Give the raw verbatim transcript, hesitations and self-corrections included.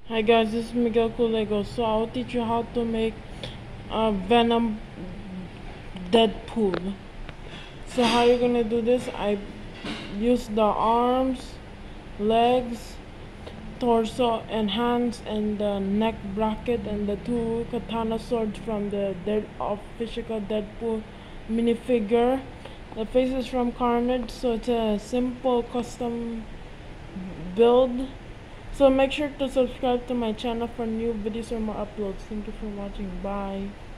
Hi guys, this is Miguel Culego. So I'll teach you how to make a Venom Deadpool. So how you're gonna do this? I use the arms, legs, torso, and hands, and the neck bracket, and the two katana swords from the dead official Deadpool minifigure. The face is from Carnage, so it's a simple custom build. So make sure to subscribe to my channel for new videos or more uploads. Thank you for watching. Bye.